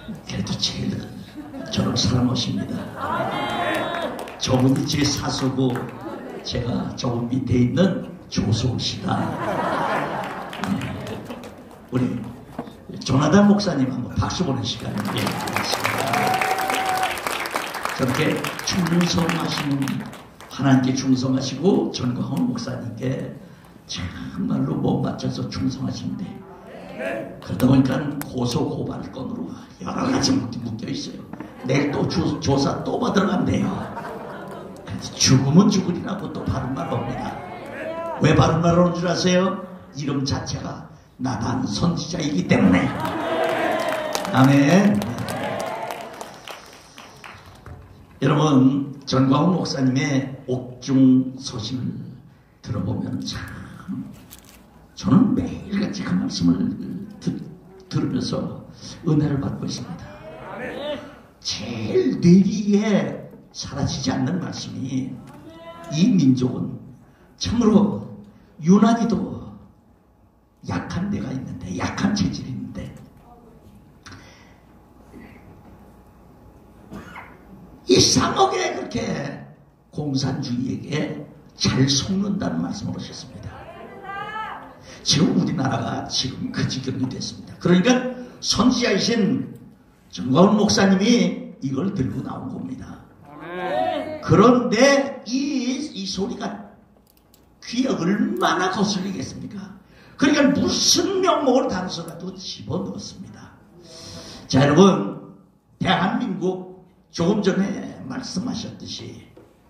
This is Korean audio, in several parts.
그래도 제일 저를 사랑하십니다. 저분이 제 사수고 제가 저분 밑에 있는 조수씨다. 우리 조나단 목사님 한번 박수 보는 시간을 예고했습니다. 저렇게 충성하시는, 하나님께 충성하시고 전광훈 목사님께 정말로 못 맞춰서 충성하시는데, 그러다 보니까 고소고발건으로 여러 가지 묶여 있어요. 내일 또 조사 또 받으러 간대요. 죽으면 죽으리라고 또 바른말 옵니다. 왜 바른말 오는 줄 아세요? 이름 자체가 나단 선지자이기 때문에. 아멘. 여러분, 전광훈 목사님의 옥중 소식을 들어보면 참 저는 매일같이 그 말씀을 들으면서 은혜를 받고 있습니다. 제일 뇌리에 사라지지 않는 말씀이, 이 민족은 참으로 유난히도 약한 데가 있는데, 약한 체질이 있는데, 이상하게 그렇게 공산주의에게 잘 속는다는 말씀을 하셨습니다. 지금 우리나라가 지금 그 지경이 됐습니다. 그러니까 선지자이신 전광훈 목사님이 이걸 들고 나온 겁니다. 그런데 이 소리가 귀에 얼마나 거슬리겠습니까? 그러니까 무슨 명목으로 단서라도 집어넣었습니다. 자, 여러분, 대한민국 조금 전에 말씀하셨듯이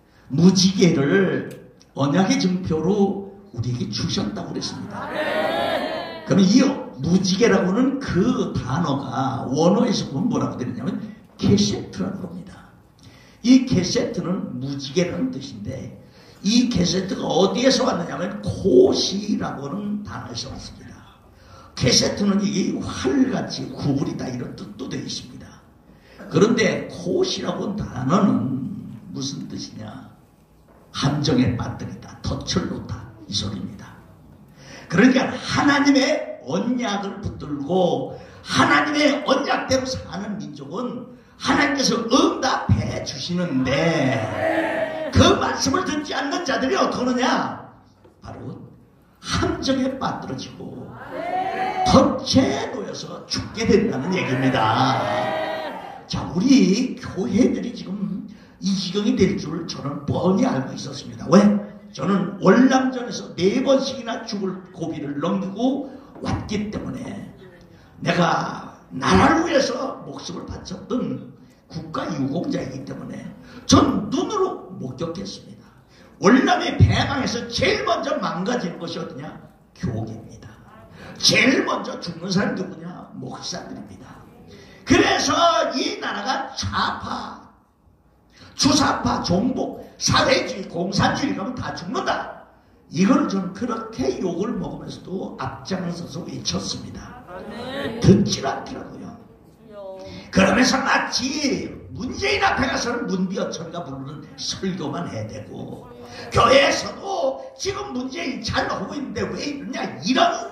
무지개를 언약의 증표로 우리에게 주셨다고 그랬습니다. 그러면 이 무지개라고는 그 단어가 원어에서 보면 뭐라고 되느냐면 게세트라고 합니다. 이 게세트는 무지개라는 뜻인데, 이 게세트가 어디에서 왔느냐면 코시라고 하는 단어에서 왔습니다. 게세트는 이 활같이 구부리다 이런 뜻도 되어 있습니다. 그런데 코시라고 하는 단어는 무슨 뜻이냐? 함정에 빠뜨리다, 덫을 놓다, 이 소리입니다. 그러니까 하나님의 언약을 붙들고 하나님의 언약대로 사는 민족은 하나님께서 응답해 주시는데, 그 말씀을 듣지 않는 자들이 어떠느냐? 바로 함정에 빠뜨려지고 덫에 놓여서 죽게 된다는 얘기입니다. 자, 우리 교회들이 지금 이 지경이 될 줄 저는 뻔히 알고 있었습니다. 왜? 저는 월남전에서 4번씩이나 죽을 고비를 넘기고 왔기 때문에, 내가 나라를 위해서 목숨을 바쳤던 국가 유공자이기 때문에 전 눈으로 목격했습니다. 월남의 폐망에서 제일 먼저 망가지는 것이 어디냐? 교계입니다. 제일 먼저 죽는 사람이 누구냐? 목사들입니다. 그래서 이 나라가 좌파, 주사파, 종북, 사회주의, 공산주의 가면 다 죽는다. 이걸 저는 그렇게 욕을 먹으면서도 앞장서서 외쳤습니다. 듣질 않더라고요. 그러면서 마치 문재인 앞에 가서는 문비어천가 부르는 설교만 해야 되고, 교회에서도 지금 문재인 잘 하고 있는데 왜 이러냐, 이런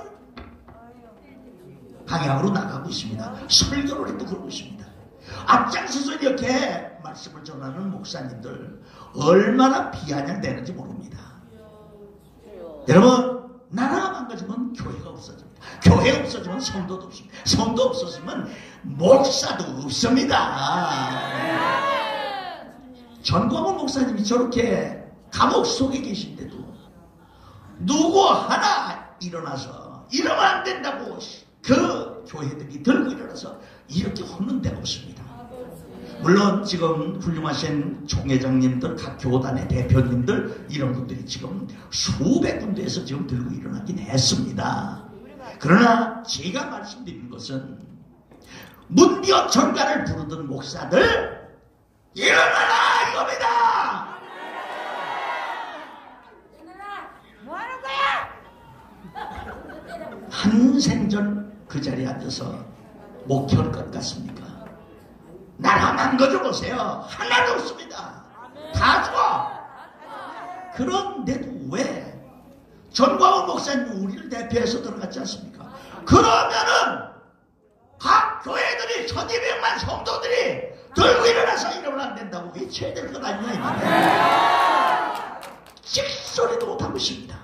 방향으로 나가고 있습니다. 설교를 해도 그러고 있습니다. 앞장서서 이렇게 말씀을 전하는 목사님들 얼마나 비아냥되는지 모릅니다. 여러분, 나라가 망가지면 교회가 없어집니다. 교회 없어지면 성도도 없습니다. 성도 없어지면 목사도 없습니다. 전광훈 목사님이 저렇게 감옥 속에 계신데도 누구 하나 일어나서 이러면 안 된다고 그 교회들이 들고 일어나서 이렇게 혼는 데가 없습니다. 물론 지금 훌륭하신 총회장님들, 각 교단의 대표님들, 이런 분들이 지금 수백 군데에서 지금 들고 일어나긴 했습니다. 그러나 제가 말씀드린 것은 문비어 전가를 부르던 목사들 일어나라 이겁니다. 뭐하는 거야? 한 생전 그 자리에 앉아서 목회할 것 같습니까? 나라 망가져 보세요. 하나도 없습니다. 다 죽어. 그런데도 왜 전광훈 목사님 우리를 대표해서 들어갔지 않습니까? 그러면은 각 교회들이 우리 1200만 성도들이 들고 일어나서 이러면 안 된다고 외쳐야 될 것 아니냐 이 말이에요. 찍소리도 못하고 있습니다.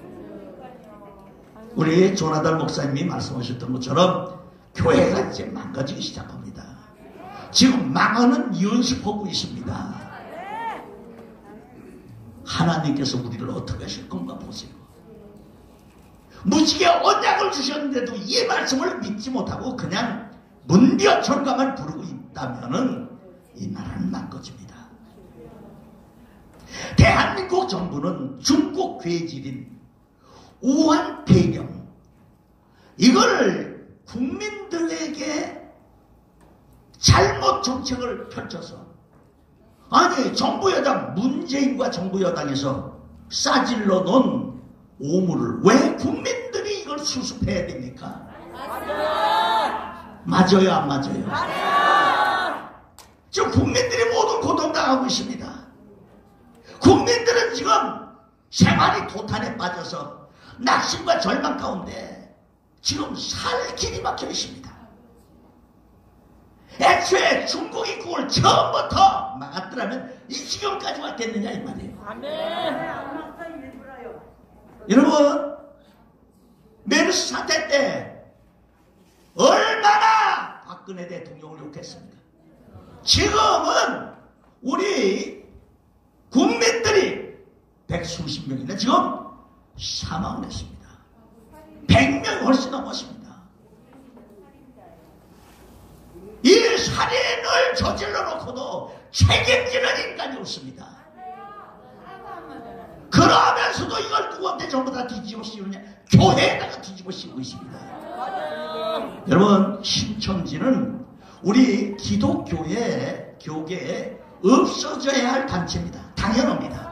우리 조나단 목사님이 말씀하셨던 것처럼 교회가 이제 망가지기 시작합니다. 지금 망하는 연습하고 있습니다. 하나님께서 우리를 어떻게 하실 건가 보세요. 무지개 언약을 주셨는데도 이 말씀을 믿지 못하고 그냥 문벼철가만 부르고 있다면은 이 나라는 망가집니다. 대한민국 정부는 중국 괴질인 우한 배경 이걸 국민들에게 잘못 정책을 펼쳐서 아니 정부 여당 문재인과 정부 여당에서 싸질러 놓은 오물을 왜 국민들이 이걸 수습해야 됩니까? 맞아요 안 맞아요? 지금 국민들이 모두 고통당하고 있습니다. 국민들은 지금 생활이 도탄에 빠져서 낙심과 절망 가운데 지금 살 길이 막혀 있습니다. 애초에 중국 입국을 처음부터 막았더라면 이 지경까지 왔겠느냐 이 말이에요. 여러분 메르스 사태 때 얼마나 박근혜 대통령을 욕했습니까? 지금은 우리 국민들이 백수십 명이나 지금 사망을 했습니다. 100명 훨씬 넘었습니다. 이 살인을 저질러 놓고도 책임지는 인간이 없습니다. 그러면서도 이걸 누구한테 전부 다 뒤집어 씌우냐? 교회에다가 뒤집어 씌우고 있습니다. 여러분 신천지는 우리 기독교의 교계에 없어져야 할 단체입니다. 당연합니다.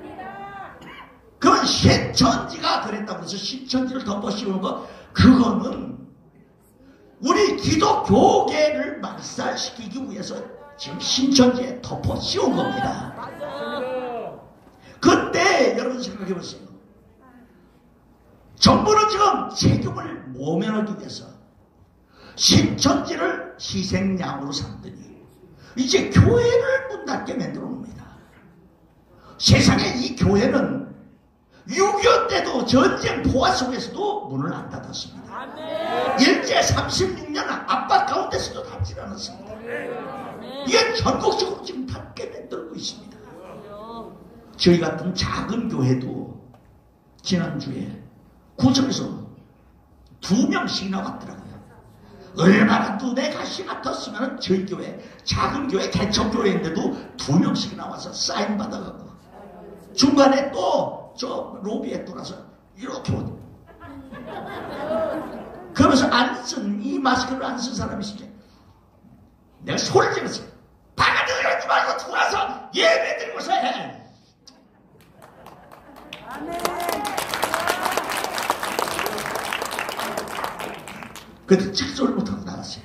그건 신천지가 그랬다고 해서 신천지를 덮어 씌우는 거 그거는 우리 기독교계를 말살시키기 위해서 지금 신천지에 덮어 씌운 겁니다. 근데 여러분 생각해 보세요. 정부는 지금 책임을 모면하기 위해서 신천지를 희생양으로 삼더니 이제 교회를 문 닫게 만들어 놉니다. 세상에 이 교회는 6.25 때도 전쟁 포화 속에서도 문을 안 닫았습니다. 일제 36년 압박 가운데서도 닫지 않았습니다. 이게 전국적으로 지금 닫게 만들고 있습니다. 저희 같은 작은 교회도 지난주에 구청에서 2명씩이나 왔더라고요. 얼마나 눈에 가시 같았으면 저희 교회 작은 교회 개척교회인데도 2명씩이나 와서 사인 받아가고 중간에 또 저 로비에 돌아서 이렇게 오고 그러면서 안 쓴 이 마스크를 안 쓴 사람이 있으니까 내가 소리를 질렀어요. 바가지 이러지 말고 들어와서 예배 드리고서 해. 그래도 책소리 못하고 나갔어요.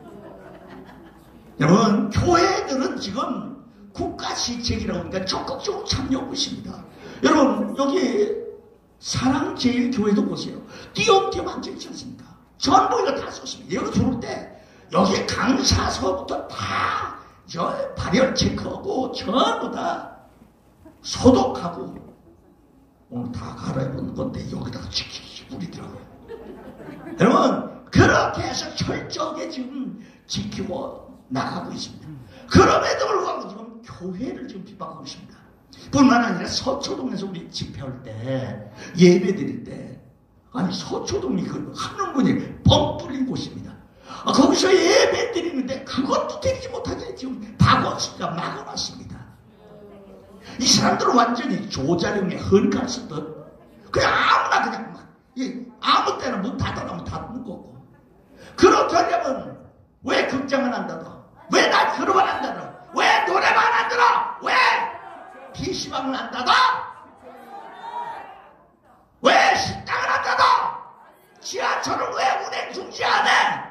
여러분 교회들은 지금 국가시책이라고 하니까 적극적으로 참여하고 있습니다. 여러분 여기 사랑제일교회도 보세요. 띄엄띄엄 앉아있지 않습니까? 전부 이거 다 썼습니다. 여기 들어올 때 여기 강사서부터 다 발열 체크하고 전부 다 소독하고 오늘 다 갈아입은 건데 여기다가 지키기 뿌리더라고요. 여러분 그렇게 해서 철저하게 지금 지키고 나가고 있습니다. 그럼에도 불구하고 지금 교회를 지금 비판하고 있습니다. 뿐만 아니라 서초동에서 우리 집회할 때 예배 드릴 때 아니 서초동이 그 한옥문이 뻥 뚫린 곳입니다. 거기서 예배 드리는데 그것도 드리지 못하게 지금 박원순가 막아놨습니다. 이 사람들은 완전히 조자룡의 헌갈 쓰듯 그냥 아무나 그냥 막 아무 때나 문 닫아놓으면 닫는 거고 그렇게 하려면 왜 극장을 안 닫아? 왜 나이클럽을 안 닫아? 왜 노래방 안 들어? 왜 PC방을 안 닫아? 왜 식당을 안 닫아? 지하철을 왜 운행 중지 안 해?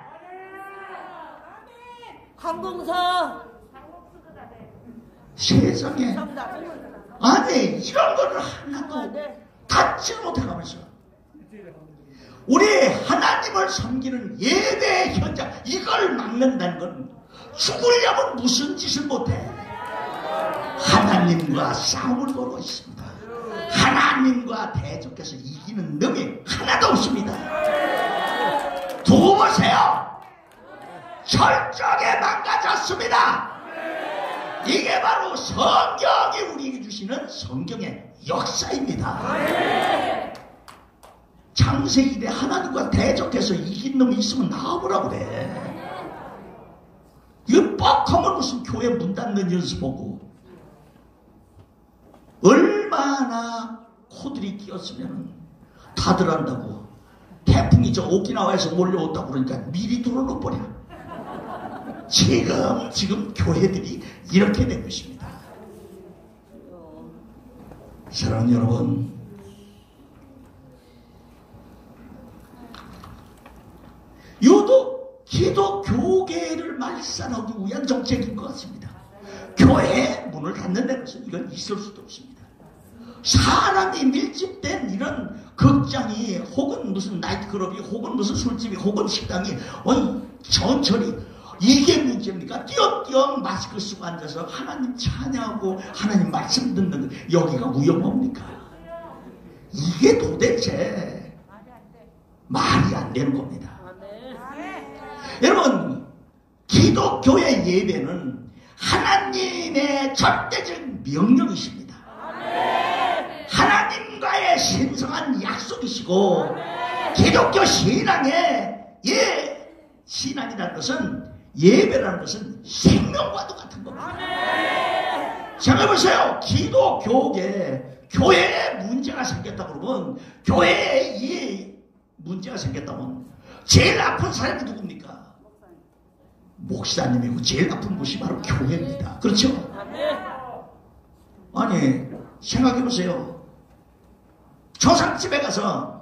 항공사 세상에 아니 이런 거를 하나도 닫지 못해가면서 우리 하나님을 섬기는 예배 현장, 이걸 막는다는 건 죽으려면 무슨 짓을 못해? 하나님과 싸움을 걸고 있습니다. 하나님과 대적해서 이기는 놈이 하나도 없습니다. 두고 보세요. 철저하게 망가졌습니다. 이게 바로 성경이 우리에게 주시는 성경의 역사입니다. 창세기에 하나님과 대적해서 이긴 놈이 있으면 나와보라 그래. 이거 뻑하면 무슨 교회 문 닫는 연습하고, 얼마나 코들이 끼었으면 다들 한다고. 태풍이 저 오키나와에서 몰려온다고 그러니까 미리 들어놓버려. 지금 교회들이 이렇게 된 것입니다. 사랑하는 여러분, 유독 기독교계를 말살하기 위한 정책인 것 같습니다. 교회에 문을 닫는다는 것은 이건 있을 수도 없습니다. 사람이 밀집된 이런 극장이 혹은 무슨 나이트클럽이 혹은 무슨 술집이 혹은 식당이 전철이 이게 문제입니까? 띄엄띄엄 마스크 쓰고 앉아서 하나님 찬양하고 하나님 말씀 듣는 여기가 위험합니까? 이게 도대체 말이 안 되는 겁니다. 여러분, 기독교의 예배는 하나님의 절대적인 명령이십니다. 하나님과의 신성한 약속이시고, 기독교 신앙의 신앙이라는 것은, 예배라는 것은 생명과도 같은 겁니다. 생각해보세요. 교회에 문제가 생겼다 그러면, 교회에 이 문제가 생겼다면 제일 아픈 사람이 누굽니까? 목사님이고 제일 아픈 곳이 바로 교회입니다. 그렇죠? 아니, 생각해보세요. 조상집에 가서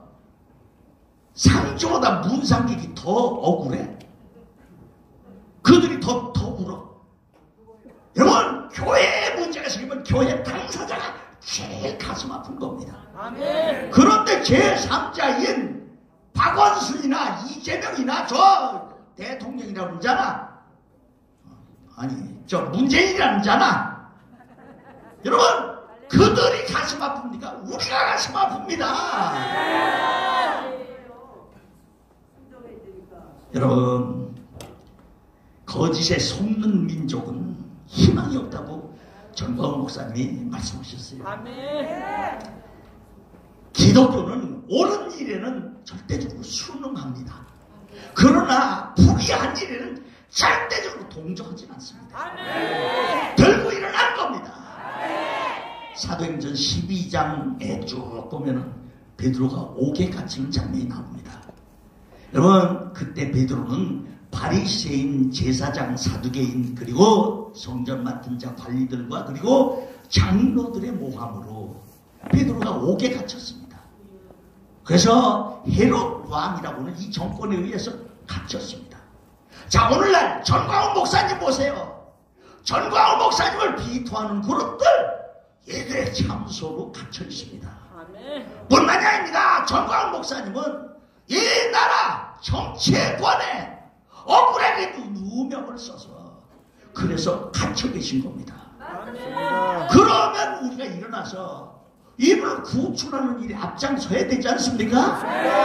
상주보다 문상객이 더 억울해? 그들이 더 울어. 여러분, 교회에 문제가 생기면 교회 당사자가 제일 가슴 아픈 겁니다. 그런데 제3자인 박원순이나 이재명이나 저 대통령이라고 그러잖아. 아니, 저 문재인이라고 그러잖아. 여러분, 그들이 가슴 아픕니까? 우리가 가슴 아픕니다. 여러분, 거짓에 속는 민족은 희망이 없다고 전광훈 목사님이 말씀하셨어요. 기독교는 옳은 일에는 절대적으로 순응합니다. 그러나 불의한 일에는 절대적으로 동정하지 않습니다. 들고 일어날 겁니다. 사도행전 12장에 쭉 보면은 베드로가 옥에 갇히는 장면이 나옵니다. 여러분, 그때 베드로는 바리새인, 제사장, 사두개인, 그리고 성전 맡은 자 관리들과 그리고 장로들의 모함으로 베드로가 옥에 갇혔습니다. 그래서 헤롯 왕이라고는 이 정권에 의해서 갇혔습니다. 자, 오늘날 전광훈 목사님 보세요. 전광훈 목사님을 비토하는 그룹들, 얘들의 참소로 갇혀 있습니다. 뿐만이 아닙니다. 전광훈 목사님은 이 나라 정치권에 억울하게 누명을 써서 그래서 갇혀 계신 겁니다. 그러면 우리가 일어나서 이분을 구출하는 일에 앞장서야 되지 않습니까?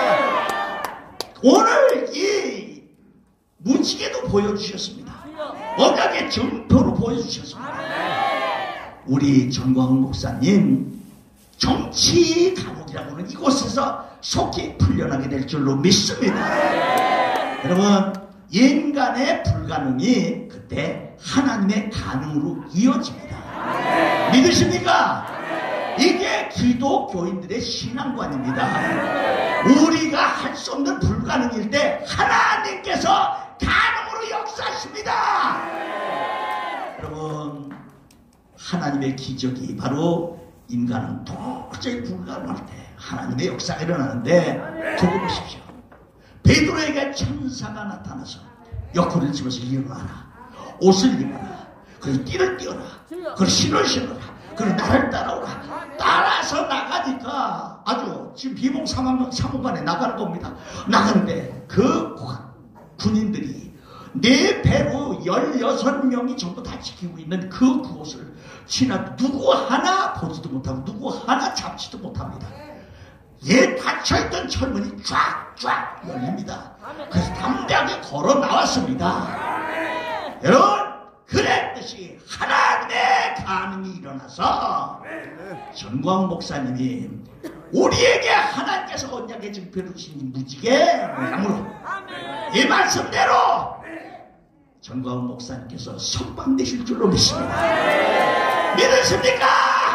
오늘 이 문식에도 보여주셨습니다. 언약의 증표로 보여주셨습니다. 우리 전광훈 목사님 정치 감옥이라고는 이곳에서 속히 풀려나게 될 줄로 믿습니다. 여러분, 인간의 불가능이 그때 하나님의 가능으로 이어집니다. 믿으십니까? 이게 기독교인들의 신앙관입니다. 우리가 할 수 없는 불가능일 때 하나님께서 가능으로 역사하십니다. 여러분, 하나님의 기적이 바로 인간은 도저히 불가능할 때 하나님의 역사가 일어나는데, 두고 보십시오. 베드로에게 천사가 나타나서 옆구리를 집어서 일어나라, 옷을 입어라, 그리고 띠를 띄어라, 그리고 신을 신어라, 그리고 나를 따라오라, 따라서 나가니까 아주 지금 비봉 사무관에 나가는 겁니다. 나가는데 그 군인들이 네 배로 16명이 전부 다 지키고 있는 그곳을 지나 누구 하나 보지도 못하고 누구 하나 잡지도 못합니다. 예, 닫혀있던 철문이 쫙쫙 열립니다. 그래서 담대하게 걸어 나왔습니다. 여러분, 그랬듯이 하나님의 가능이 일어나서 전광훈 목사님이 우리에게 하나님께서 언약의 증표를 주신 이 무지개 나무로 이 말씀대로 전광훈 목사님께서 석방되실 줄로 믿습니다. 믿으십니까?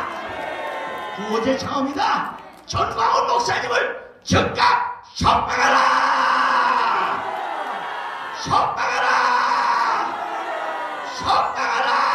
구호제 차옵니다. 전광훈 목사님을 즉각 석방하라! 석방하라! 석방하라!